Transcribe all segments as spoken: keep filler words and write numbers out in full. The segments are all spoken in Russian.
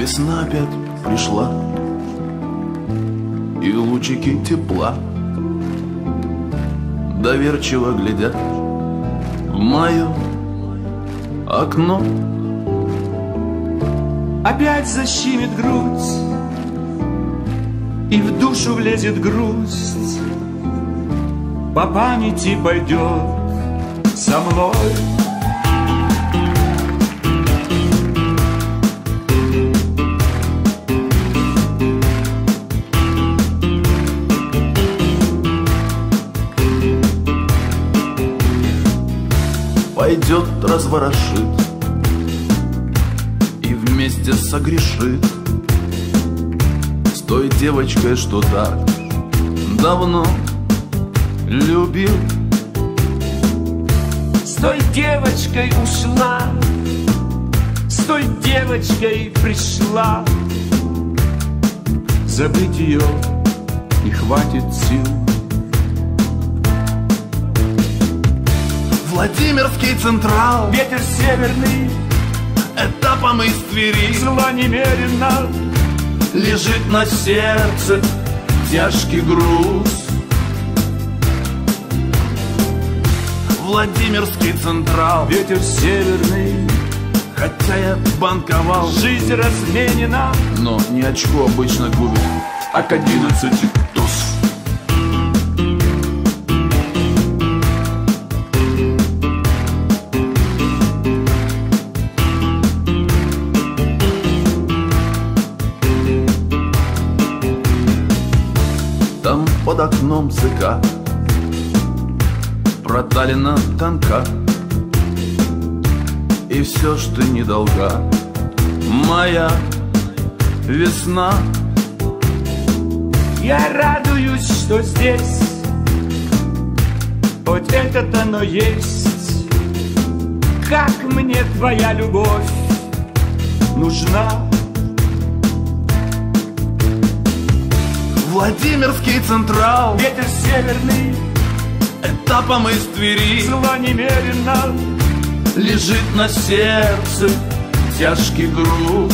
Весна опять пришла, и лучики тепла доверчиво глядят в мое окно. Опять защемит грудь, и в душу влезет грусть, по памяти пойдет со мной. Пойдет, разворошит и вместе согрешит с той девочкой, что так давно любил. С той девочкой ушла, с той девочкой пришла. Забыть ее не хватит сил. Владимирский Централ, Ветер северный, этапом из Твери зла немерено, лежит на сердце тяжкий груз. Владимирский Централ, ветер северный, хотя я банковал, жизнь разменена, но не очко обычно губит, а к одиннадцати туз. Там под окном ЦК проталина тонка, и все, что не долга моя весна. Я радуюсь, что здесь хоть это-то оно есть. Как мне твоя любовь нужна. Владимирский Централ, Ветер северный, этапом из Твери зла немерено, лежит на сердце тяжкий груз.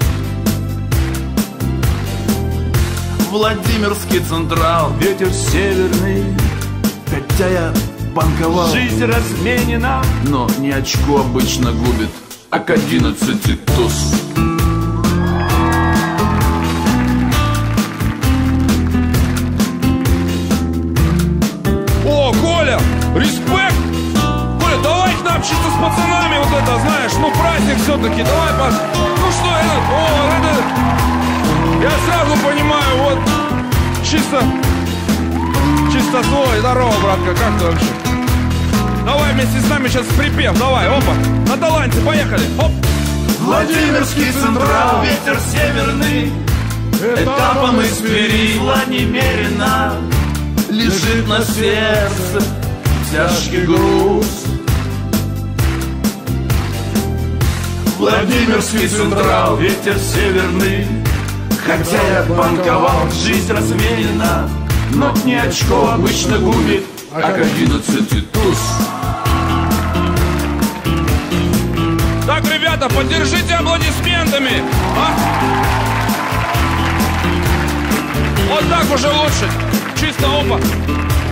Владимирский Централ, ветер северный, хотя я банковал, жизнь разменена, но не очко обычно губит, а к одиннадцати туз. О, Коля, респект! Коля, давай к нам чисто с пацанами вот это, знаешь, ну праздник все-таки, давай, паш. Ну что, это, о, это, я сразу понимаю, вот, чисто, чисто свой, здорово, братка, как ты вообще? Давай вместе с нами сейчас припев, давай, опа, на таланте, поехали, оп! Владимирский Централ, ветер северный, этапом из Твери зла немерено, лежит на сердце тяжкий груз. Владимирский Централ, ветер северный, хотя я банковал, жизнь разменена, но не очко обычно губит, а к одиннадцати туз. Так, ребята, поддержите аплодисментами, а? Вот так уже лучше, чисто опа.